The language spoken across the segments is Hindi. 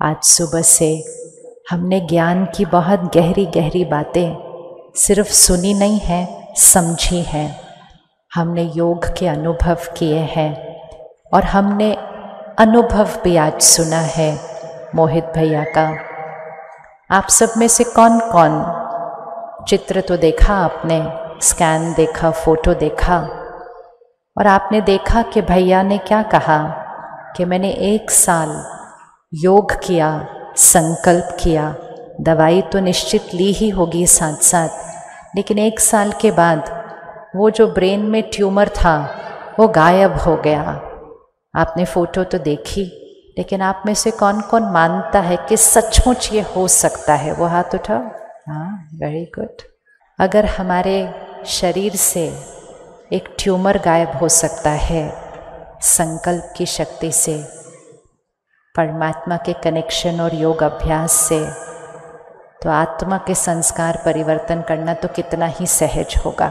आज सुबह से हमने ज्ञान की बहुत गहरी गहरी बातें सिर्फ सुनी नहीं है, समझी हैं। हमने योग के अनुभव किए हैं और हमने अनुभव भी आज सुना है मोहित भैया का। आप सब में से कौन कौन चित्र तो देखा आपने, स्कैन देखा, फोटो देखा, और आपने देखा कि भैया ने क्या कहा कि मैंने 1 साल योग किया, संकल्प किया। दवाई तो निश्चित ली ही होगी साथ साथ, लेकिन 1 साल के बाद वो जो ब्रेन में ट्यूमर था वो गायब हो गया। आपने फोटो तो देखी, लेकिन आप में से कौन कौन मानता है कि सचमुच ये हो सकता है? वो हाथ उठाओ। हाँ, वेरी गुड। अगर हमारे शरीर से एक ट्यूमर गायब हो सकता है संकल्प की शक्ति से, परमात्मा के कनेक्शन और योग अभ्यास से, तो आत्मा के संस्कार परिवर्तन करना तो कितना ही सहज होगा।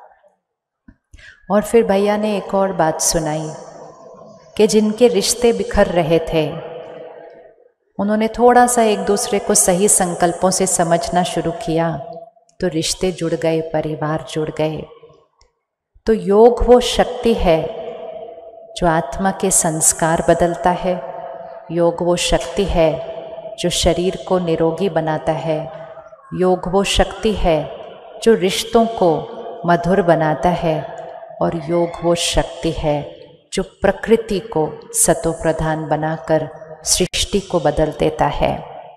और फिर भैया ने एक और बात सुनाई कि जिनके रिश्ते बिखर रहे थे, उन्होंने थोड़ा सा एक दूसरे को सही संकल्पों से समझना शुरू किया तो रिश्ते जुड़ गए, परिवार जुड़ गए। तो योग वो शक्ति है जो आत्मा के संस्कार बदलता है। योग वो शक्ति है जो शरीर को निरोगी बनाता है। योग वो शक्ति है जो रिश्तों को मधुर बनाता है। और योग वो शक्ति है जो प्रकृति को सतो प्रधान बनाकर सृष्टि को बदल देता है।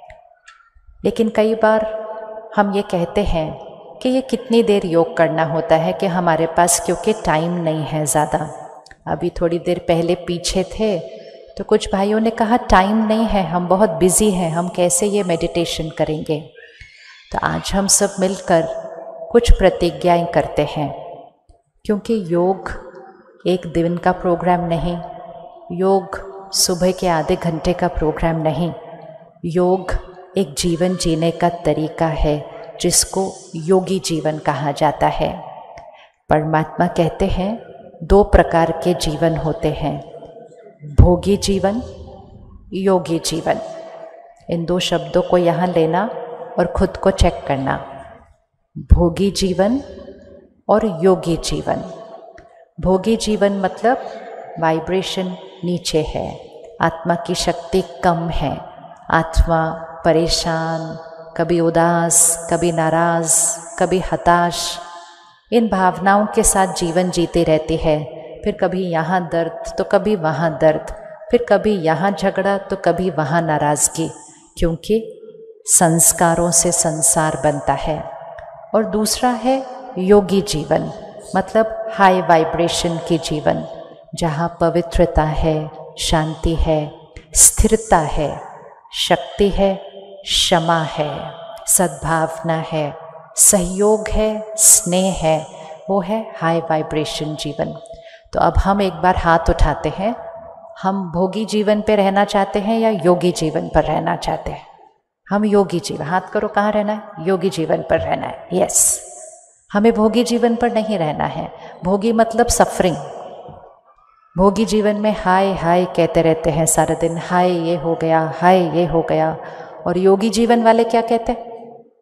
लेकिन कई बार हम ये कहते हैं कि ये कितनी देर योग करना होता है कि हमारे पास क्योंकि टाइम नहीं है ज़्यादा। अभी थोड़ी देर पहले पीछे थे तो कुछ भाइयों ने कहा टाइम नहीं है, हम बहुत बिजी हैं, हम कैसे ये मेडिटेशन करेंगे। तो आज हम सब मिलकर कुछ प्रतिज्ञाएं करते हैं, क्योंकि योग एक दिन का प्रोग्राम नहीं, योग सुबह के आधे घंटे का प्रोग्राम नहीं, योग एक जीवन जीने का तरीका है जिसको योगी जीवन कहा जाता है। परमात्मा कहते हैं 2 प्रकार के जीवन होते हैं, भोगी जीवन, योगी जीवन। इन 2 शब्दों को यहाँ लेना और खुद को चेक करना, भोगी जीवन और योगी जीवन। भोगी जीवन मतलब वाइब्रेशन नीचे है, आत्मा की शक्ति कम है, आत्मा परेशान, कभी उदास, कभी नाराज, कभी हताश, इन भावनाओं के साथ जीवन जीती रहती है। फिर कभी यहाँ दर्द तो कभी वहाँ दर्द, फिर कभी यहाँ झगड़ा तो कभी वहाँ नाराज़गी, क्योंकि संस्कारों से संसार बनता है। और दूसरा है योगी जीवन, मतलब हाई वाइब्रेशन की जीवन, जहाँ पवित्रता है, शांति है, स्थिरता है, शक्ति है, क्षमा है, सद्भावना है, सहयोग है, स्नेह है, वो है हाई वाइब्रेशन जीवन। तो अब हम एक बार हाथ उठाते हैं, हम भोगी जीवन पे रहना चाहते हैं या योगी जीवन पर रहना चाहते हैं? हम योगी जीवन, हाथ करो, कहाँ रहना है? योगी जीवन पर रहना है। यस, हमें भोगी जीवन पर नहीं रहना है। भोगी मतलब सफरिंग। भोगी जीवन में हाय हाय कहते रहते हैं सारा दिन, हाय ये हो गया, हाय ये हो गया। और योगी जीवन वाले क्या कहते हैं?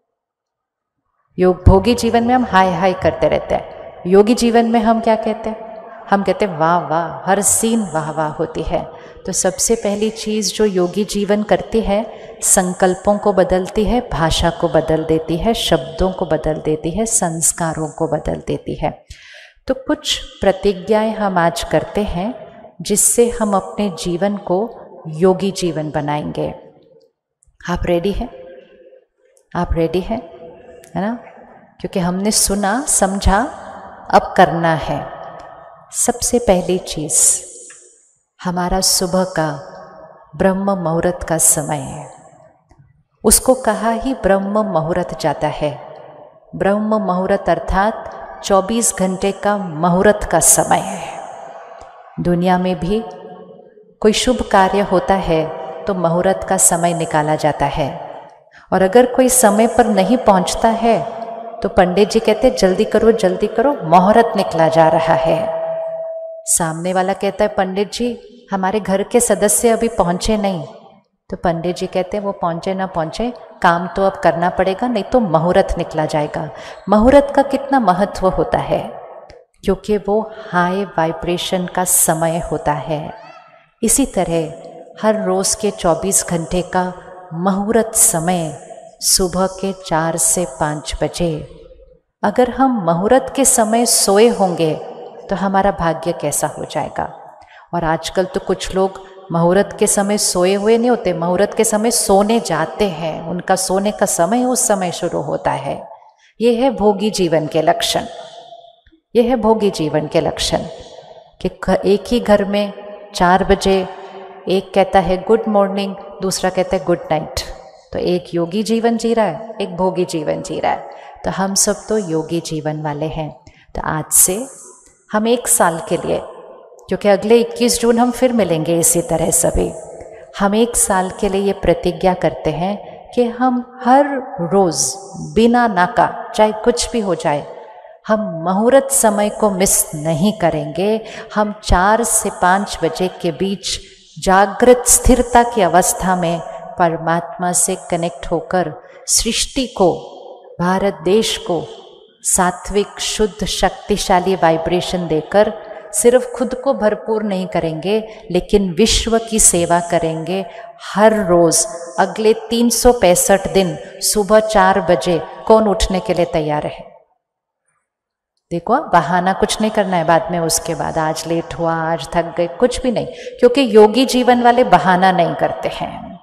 भोगी जीवन में हम हाय हाय करते रहते हैं, योगी जीवन में हम क्या कहते हैं? हम कहते हैं वाह वाह, हर सीन वाह वाह होती है। तो सबसे पहली चीज़ जो योगी जीवन करती है, संकल्पों को बदलती है, भाषा को बदल देती है, शब्दों को बदल देती है, संस्कारों को बदल देती है। तो कुछ प्रतिज्ञाएं हम आज करते हैं जिससे हम अपने जीवन को योगी जीवन बनाएंगे। आप रेडी हैं? आप रेडी हैं? है ना? क्योंकि हमने सुना, समझा, अब करना है। सबसे पहली चीज़, हमारा सुबह का ब्रह्म मुहूर्त का समय है, उसको कहा ही ब्रह्म मुहूर्त जाता है। ब्रह्म मुहूर्त अर्थात 24 घंटे का मुहूर्त का समय है। दुनिया में भी कोई शुभ कार्य होता है तो मुहूर्त का समय निकाला जाता है, और अगर कोई समय पर नहीं पहुंचता है तो पंडित जी कहते जल्दी करो, मुहूर्त निकला जा रहा है। सामने वाला कहता है पंडित जी हमारे घर के सदस्य अभी पहुंचे नहीं, तो पंडित जी कहते हैं वो पहुँचे ना पहुँचे, काम तो अब करना पड़ेगा, नहीं तो मुहूर्त निकला जाएगा। मुहूर्त का कितना महत्व होता है, क्योंकि वो हाई वाइब्रेशन का समय होता है। इसी तरह हर रोज़ के 24 घंटे का मुहूर्त समय सुबह के 4 से 5 बजे। अगर हम मुहूर्त के समय सोए होंगे तो हमारा भाग्य कैसा हो जाएगा। और आजकल तो कुछ लोग मुहूर्त के समय सोए हुए नहीं होते, मुहूर्त के समय सोने जाते हैं, उनका सोने का समय उस समय शुरू होता है। ये है भोगी जीवन के लक्षण, ये है भोगी जीवन के लक्षण कि एक ही घर में 4 बजे एक कहता है गुड मॉर्निंग, दूसरा कहता है गुड नाइट। तो एक योगी जीवन जी रहा है, एक भोगी जीवन जी रहा है। तो हम सब तो योगी जीवन वाले हैं। तो आज से हम 1 साल के लिए, क्योंकि अगले 21 जून हम फिर मिलेंगे इसी तरह सभी, हम 1 साल के लिए ये प्रतिज्ञा करते हैं कि हम हर रोज़ बिना नाका, चाहे कुछ भी हो जाए, हम मुहूर्त समय को मिस नहीं करेंगे। हम 4 से 5 बजे के बीच जागृत स्थिरता की अवस्था में परमात्मा से कनेक्ट होकर सृष्टि को, भारत देश को सात्विक शुद्ध शक्तिशाली वाइब्रेशन देकर सिर्फ खुद को भरपूर नहीं करेंगे, लेकिन विश्व की सेवा करेंगे। हर रोज़ अगले 365 दिन सुबह 4 बजे कौन उठने के लिए तैयार है? देखो, बहाना कुछ नहीं करना है बाद में, उसके बाद आज लेट हुआ, आज थक गए, कुछ भी नहीं, क्योंकि योगी जीवन वाले बहाना नहीं करते हैं।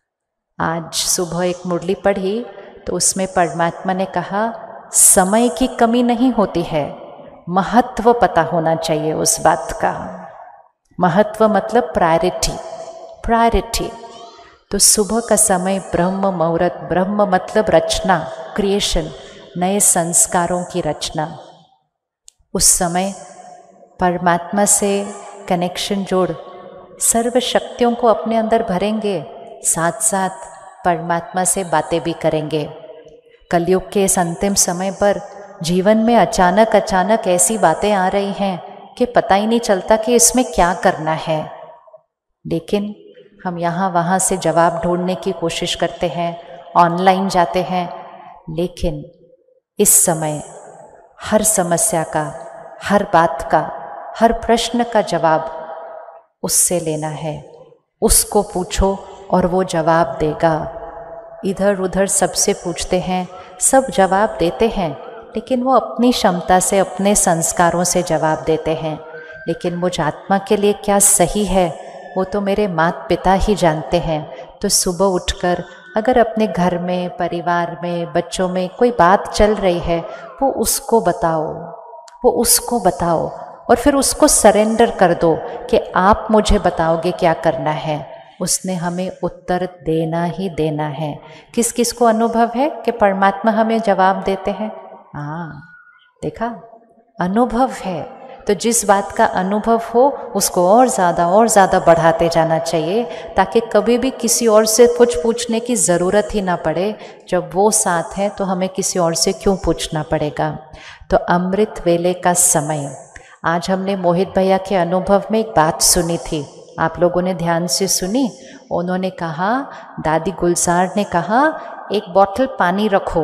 आज सुबह एक मुरली पढ़ी तो उसमें परमात्मा ने कहा समय की कमी नहीं होती है, महत्व पता होना चाहिए उस बात का। महत्व मतलब प्रायोरिटी, प्रायोरिटी। तो सुबह का समय ब्रह्म मुहूर्त, ब्रह्म मतलब रचना, क्रिएशन, नए संस्कारों की रचना। उस समय परमात्मा से कनेक्शन जोड़ सर्व शक्तियों को अपने अंदर भरेंगे, साथ साथ परमात्मा से बातें भी करेंगे। कलयुग के इस अंतिम समय पर जीवन में अचानक अचानक ऐसी बातें आ रही हैं कि पता ही नहीं चलता कि इसमें क्या करना है, लेकिन हम यहाँ वहाँ से जवाब ढूंढने की कोशिश करते हैं, ऑनलाइन जाते हैं, लेकिन इस समय हर समस्या का, हर बात का, हर प्रश्न का जवाब उससे लेना है। उसको पूछो और वो जवाब देगा। इधर उधर सबसे पूछते हैं, सब जवाब देते हैं, लेकिन वो अपनी क्षमता से, अपने संस्कारों से जवाब देते हैं। लेकिन मुझ आत्मा के लिए क्या सही है वो तो मेरे माता पिता ही जानते हैं। तो सुबह उठकर अगर अपने घर में, परिवार में, बच्चों में कोई बात चल रही है, वो उसको बताओ, वो उसको बताओ, और फिर उसको सरेंडर कर दो कि आप मुझे बताओगे क्या करना है। उसने हमें उत्तर देना ही देना है। किस किस को अनुभव है कि परमात्मा हमें जवाब देते हैं? हाँ, देखा, अनुभव है। तो जिस बात का अनुभव हो उसको और ज़्यादा बढ़ाते जाना चाहिए, ताकि कभी भी किसी और से कुछ पूछने की ज़रूरत ही ना पड़े। जब वो साथ है तो हमें किसी और से क्यों पूछना पड़ेगा। तो अमृत वेले का समय, आज हमने मोहित भैया के अनुभव में एक बात सुनी थी, आप लोगों ने ध्यान से सुनी। उन्होंने कहा, दादी गुलजार ने कहा, एक बोतल पानी रखो,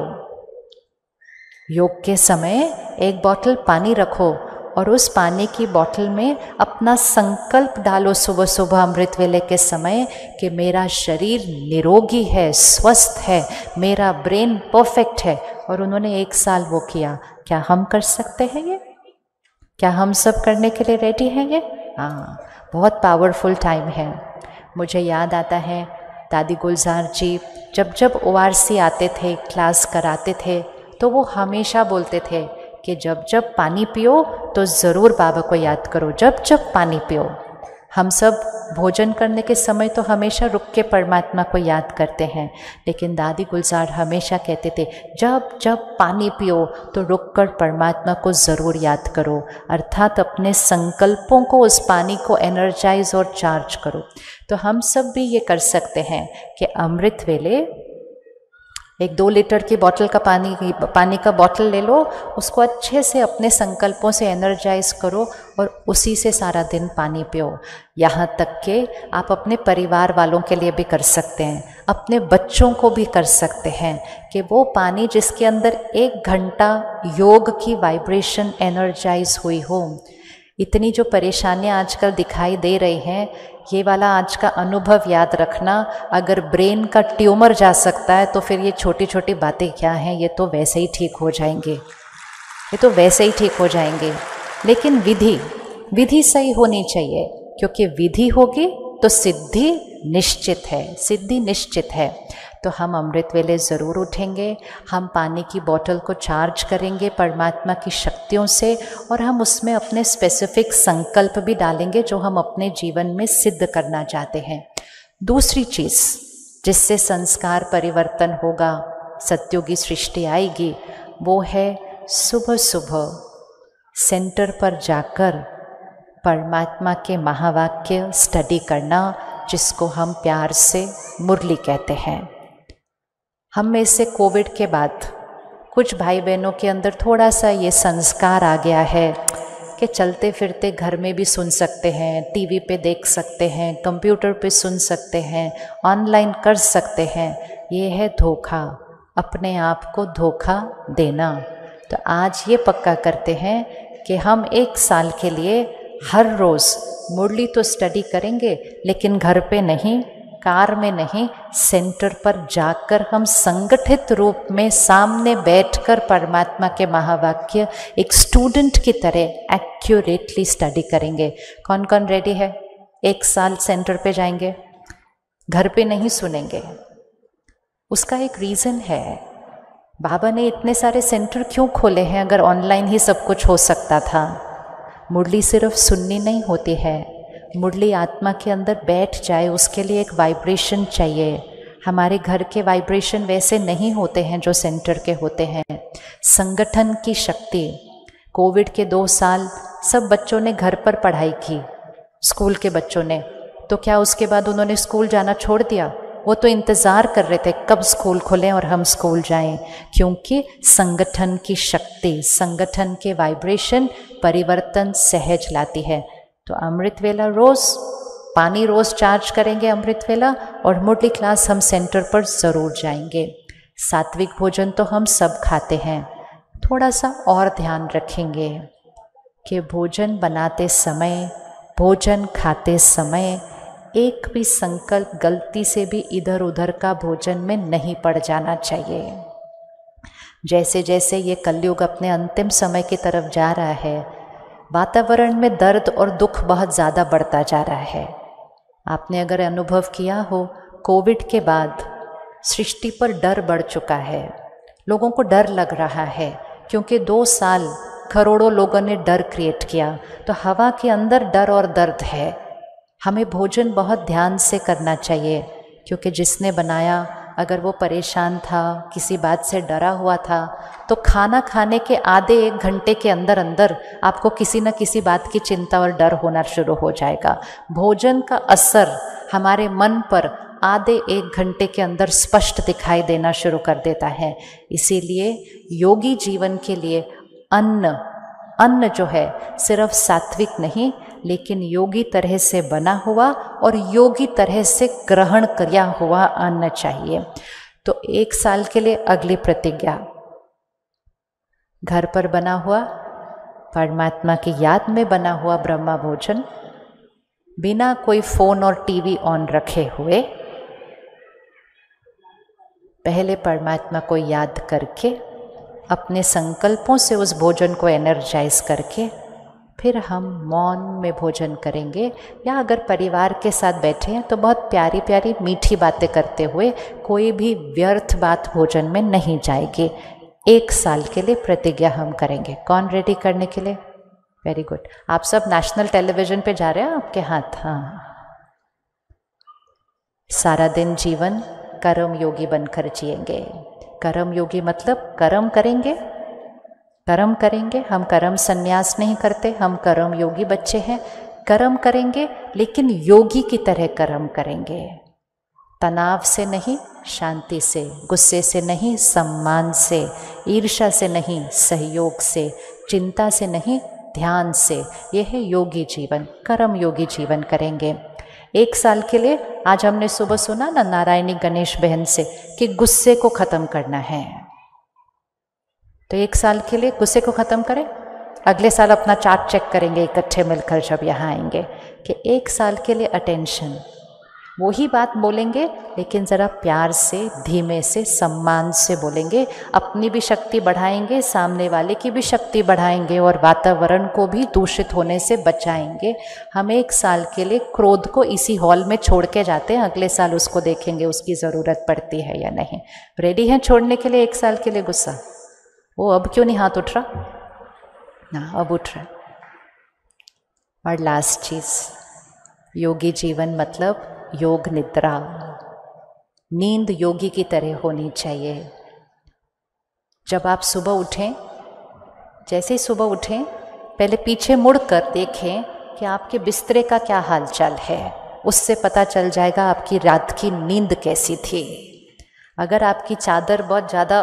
योग के समय एक बोतल पानी रखो और उस पानी की बोतल में अपना संकल्प डालो सुबह सुबह अमृत वेले के समय कि मेरा शरीर निरोगी है, स्वस्थ है, मेरा ब्रेन परफेक्ट है। और उन्होंने 1 साल वो किया। क्या हम कर सकते हैं ये? क्या हम सब करने के लिए रेडी हैं ये? हाँ, बहुत पावरफुल टाइम है। मुझे याद आता है दादी गुलजार जी जब जब ORC आते थे, क्लास कराते थे, तो वो हमेशा बोलते थे कि जब जब पानी पियो तो ज़रूर बाबा को याद करो, जब जब पानी पियो। हम सब भोजन करने के समय तो हमेशा रुक के परमात्मा को याद करते हैं, लेकिन दादी गुलजार हमेशा कहते थे जब जब पानी पियो तो रुक कर परमात्मा को ज़रूर याद करो, अर्थात अपने संकल्पों को, उस पानी को एनर्जाइज और चार्ज करो। तो हम सब भी ये कर सकते हैं कि अमृत वेले एक 2 लीटर की बॉटल का पानी का बॉटल ले लो, उसको अच्छे से अपने संकल्पों से एनर्जाइज करो और उसी से सारा दिन पानी पियो। यहाँ तक कि आप अपने परिवार वालों के लिए भी कर सकते हैं, अपने बच्चों को भी कर सकते हैं कि वो पानी जिसके अंदर 1 घंटा योग की वाइब्रेशन एनर्जाइज हुई हो। इतनी जो परेशानियां आजकल दिखाई दे रही हैं, ये वाला आज का अनुभव याद रखना, अगर ब्रेन का ट्यूमर जा सकता है तो फिर ये छोटी छोटी बातें क्या हैं, ये तो वैसे ही ठीक हो जाएंगे, ये तो वैसे ही ठीक हो जाएंगे। लेकिन विधि सही होनी चाहिए, क्योंकि विधि होगी तो सिद्धि निश्चित है, सिद्धि निश्चित है। तो हम अमृत वेले ज़रूर उठेंगे, हम पानी की बोतल को चार्ज करेंगे परमात्मा की शक्तियों से, और हम उसमें अपने स्पेसिफिक संकल्प भी डालेंगे जो हम अपने जीवन में सिद्ध करना चाहते हैं। दूसरी चीज़ जिससे संस्कार परिवर्तन होगा, सत्युगी सृष्टि आएगी, वो है सुबह सुबह सेंटर पर जाकर परमात्मा के महावाक्य स्टडी करना, जिसको हम प्यार से मुरली कहते हैं। हम में से कोविड के बाद कुछ भाई बहनों के अंदर थोड़ा सा ये संस्कार आ गया है कि चलते फिरते घर में भी सुन सकते हैं, टीवी पे देख सकते हैं, कंप्यूटर पे सुन सकते हैं, ऑनलाइन कर सकते हैं। ये है धोखा, अपने आप को धोखा देना। तो आज ये पक्का करते हैं कि हम 1 साल के लिए हर रोज़ मुरली तो स्टडी करेंगे, लेकिन घर पे नहीं, कार में नहीं, सेंटर पर जाकर हम संगठित रूप में सामने बैठकर परमात्मा के महावाक्य एक स्टूडेंट की तरह एक्यूरेटली स्टडी करेंगे। कौन कौन रेडी है? 1 साल सेंटर पे जाएंगे, घर पे नहीं सुनेंगे। उसका एक रीज़न है, बाबा ने इतने सारे सेंटर क्यों खोले हैं अगर ऑनलाइन ही सब कुछ हो सकता था। मुरली सिर्फ सुननी नहीं होती है, मुरली आत्मा के अंदर बैठ जाए, उसके लिए एक वाइब्रेशन चाहिए। हमारे घर के वाइब्रेशन वैसे नहीं होते हैं जो सेंटर के होते हैं। संगठन की शक्ति, कोविड के 2 साल सब बच्चों ने घर पर पढ़ाई की, स्कूल के बच्चों ने, तो क्या उसके बाद उन्होंने स्कूल जाना छोड़ दिया? वो तो इंतज़ार कर रहे थे कब स्कूल खुलें और हम स्कूल जाएं, क्योंकि संगठन की शक्ति, संगठन के वाइब्रेशन परिवर्तन सहज लाती है। तो अमृत वेला रोज़ पानी रोज़ चार्ज करेंगे अमृत वेला, और मुरली क्लास हम सेंटर पर ज़रूर जाएंगे। सात्विक भोजन तो हम सब खाते हैं, थोड़ा सा और ध्यान रखेंगे कि भोजन बनाते समय, भोजन खाते समय एक भी संकल्प गलती से भी इधर उधर का भोजन में नहीं पड़ जाना चाहिए। जैसे जैसे ये कलयुग अपने अंतिम समय की तरफ जा रहा है, वातावरण में दर्द और दुख बहुत ज़्यादा बढ़ता जा रहा है। आपने अगर अनुभव किया हो, कोविड के बाद सृष्टि पर डर बढ़ चुका है, लोगों को डर लग रहा है, क्योंकि 2 साल करोड़ों लोगों ने डर क्रिएट किया, तो हवा के अंदर डर और दर्द है। हमें भोजन बहुत ध्यान से करना चाहिए, क्योंकि जिसने बनाया अगर वो परेशान था, किसी बात से डरा हुआ था, तो खाना खाने के आधे 1 घंटे के अंदर अंदर आपको किसी न किसी बात की चिंता और डर होना शुरू हो जाएगा। भोजन का असर हमारे मन पर आधे 1 घंटे के अंदर स्पष्ट दिखाई देना शुरू कर देता है। इसीलिए योगी जीवन के लिए अन्न जो है सिर्फ सात्विक नहीं, लेकिन योगी तरह से बना हुआ और योगी तरह से ग्रहण किया हुआ अन्न चाहिए। तो 1 साल के लिए अगली प्रतिज्ञा, घर पर बना हुआ, परमात्मा की याद में बना हुआ ब्रह्मा भोजन, बिना कोई फोन और टीवी ऑन रखे हुए, पहले परमात्मा को याद करके अपने संकल्पों से उस भोजन को एनर्जाइज करके फिर हम मौन में भोजन करेंगे। या अगर परिवार के साथ बैठे हैं तो बहुत प्यारी प्यारी मीठी बातें करते हुए, कोई भी व्यर्थ बात भोजन में नहीं जाएगी। 1 साल के लिए प्रतिज्ञा हम करेंगे। कौन रेडी करने के लिए? Very good. आप सब नेशनल टेलीविजन पे जा रहे हैं, आपके हाथ? हाँ। सारा दिन जीवन कर्म योगी बनकर जिएंगे। कर्म योगी मतलब कर्म करेंगे, कर्म करेंगे। हम कर्म संन्यास नहीं करते, हम कर्म योगी बच्चे हैं। कर्म करेंगे, लेकिन योगी की तरह कर्म करेंगे। तनाव से नहीं शांति से, गुस्से से नहीं सम्मान से, ईर्ष्या से नहीं सहयोग से, चिंता से नहीं ध्यान से। यह है योगी जीवन, कर्म योगी जीवन करेंगे। 1 साल के लिए आज हमने सुबह सुना ना नारायणी गणेश बहन से कि गुस्से को ख़त्म करना है, तो 1 साल के लिए गुस्से को ख़त्म करें। अगले साल अपना चार्ट चेक करेंगे इकट्ठे मिलकर जब यहाँ आएंगे कि 1 साल के लिए अटेंशन, वही बात बोलेंगे लेकिन ज़रा प्यार से, धीमे से, सम्मान से बोलेंगे। अपनी भी शक्ति बढ़ाएंगे, सामने वाले की भी शक्ति बढ़ाएंगे और वातावरण को भी दूषित होने से बचाएंगे। हम 1 साल के लिए क्रोध को इसी हॉल में छोड़ के जाते हैं, अगले साल उसको देखेंगे उसकी ज़रूरत पड़ती है या नहीं। रेडी हैं छोड़ने के लिए 1 साल के लिए गुस्सा? वो अब क्यों नहीं हाथ उठ रहा ना? अब उठ रहा। और लास्ट चीज़, योगी जीवन मतलब योग निद्रा। नींद योगी की तरह होनी चाहिए। जब आप सुबह उठें, जैसे ही सुबह उठें, पहले पीछे मुड़कर देखें कि आपके बिस्तरे का क्या हालचाल है। उससे पता चल जाएगा आपकी रात की नींद कैसी थी। अगर आपकी चादर बहुत ज़्यादा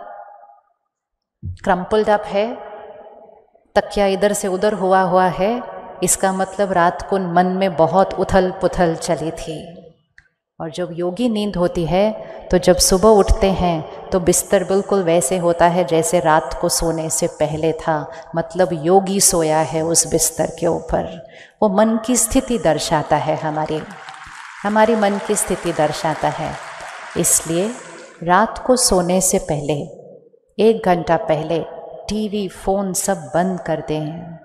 क्रम्पल्ड अप है, तकिया इधर से उधर हुआ है, इसका मतलब रात को मन में बहुत उथल पुथल चली थी। और जब योगी नींद होती है तो जब सुबह उठते हैं तो बिस्तर बिल्कुल वैसे होता है जैसे रात को सोने से पहले था। मतलब योगी सोया है उस बिस्तर के ऊपर। वो मन की स्थिति दर्शाता है, हमारी मन की स्थिति दर्शाता है। इसलिए रात को सोने से पहले 1 घंटा पहले टीवी, फ़ोन सब बंद कर दें।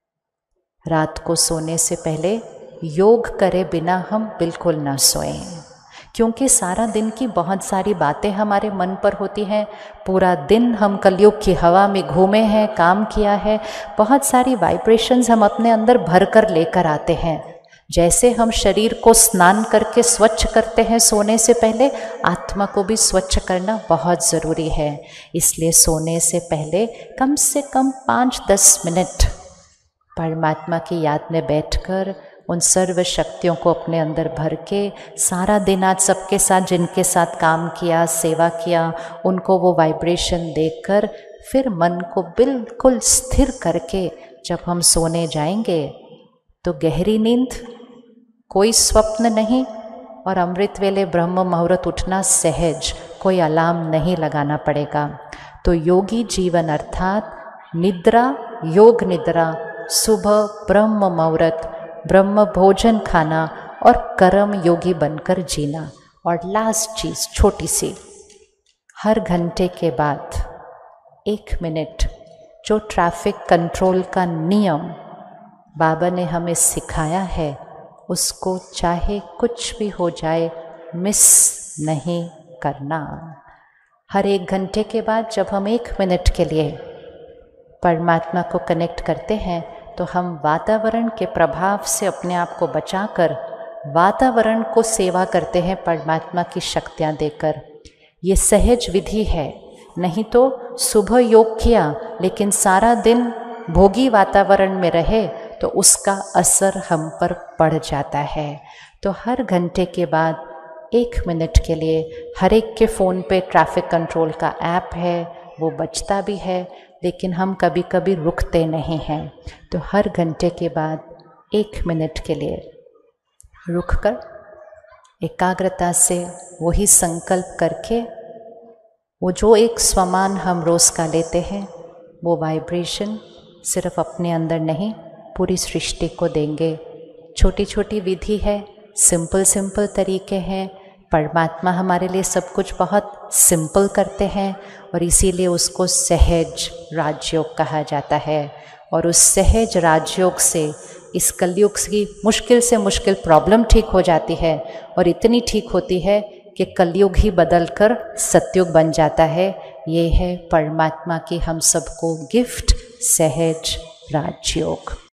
रात को सोने से पहले योग करे बिना हम बिल्कुल ना सोएं, क्योंकि सारा दिन की बहुत सारी बातें हमारे मन पर होती हैं। पूरा दिन हम कलयुग की हवा में घूमे हैं, काम किया है, बहुत सारी वाइब्रेशंस हम अपने अंदर भर कर लेकर आते हैं। जैसे हम शरीर को स्नान करके स्वच्छ करते हैं सोने से पहले, आत्मा को भी स्वच्छ करना बहुत ज़रूरी है। इसलिए सोने से पहले कम से कम 5-10 मिनट परमात्मा की याद में बैठकर उन सर्व शक्तियों को अपने अंदर भर के, सारा दिन आज सबके साथ जिनके साथ काम किया, सेवा किया, उनको वो वाइब्रेशन देकर फिर मन को बिल्कुल स्थिर करके जब हम सोने जाएंगे तो गहरी नींद, कोई स्वप्न नहीं, और अमृत वेले ब्रह्म मुहूर्त उठना सहज, कोई अलार्म नहीं लगाना पड़ेगा। तो योगी जीवन अर्थात निद्रा, योग निद्रा, सुबह ब्रह्म मुहूर्त, ब्रह्म भोजन खाना और कर्म योगी बनकर जीना। और लास्ट चीज़ छोटी सी, हर घंटे के बाद 1 मिनट जो ट्रैफिक कंट्रोल का नियम बाबा ने हमें सिखाया है, उसको चाहे कुछ भी हो जाए मिस नहीं करना। हर 1 घंटे के बाद जब हम 1 मिनट के लिए परमात्मा को कनेक्ट करते हैं तो हम वातावरण के प्रभाव से अपने आप को बचाकर वातावरण को सेवा करते हैं परमात्मा की शक्तियाँ देकर। ये सहज विधि है। नहीं तो सुबह योग किया लेकिन सारा दिन भोगी वातावरण में रहे तो उसका असर हम पर पड़ जाता है। तो हर घंटे के बाद 1 मिनट के लिए हर एक के फ़ोन पे ट्रैफिक कंट्रोल का ऐप है, वो बजता भी है, लेकिन हम कभी कभी रुकते नहीं हैं। तो हर घंटे के बाद 1 मिनट के लिए रुककर एकाग्रता से वही संकल्प करके वो जो एक स्वमान हम रोज़ का लेते हैं वो वाइब्रेशन सिर्फ अपने अंदर नहीं पूरी सृष्टि को देंगे। छोटी छोटी विधि है, सिंपल तरीके हैं। परमात्मा हमारे लिए सब कुछ बहुत सिंपल करते हैं और इसीलिए उसको सहज राजयोग कहा जाता है। और उस सहज राजयोग से इस कलयुग की मुश्किल से मुश्किल प्रॉब्लम ठीक हो जाती है, और इतनी ठीक होती है कि कलयुग ही बदलकर सतयुग बन जाता है। ये है परमात्मा की हम सबको गिफ्ट, सहज राजयोग।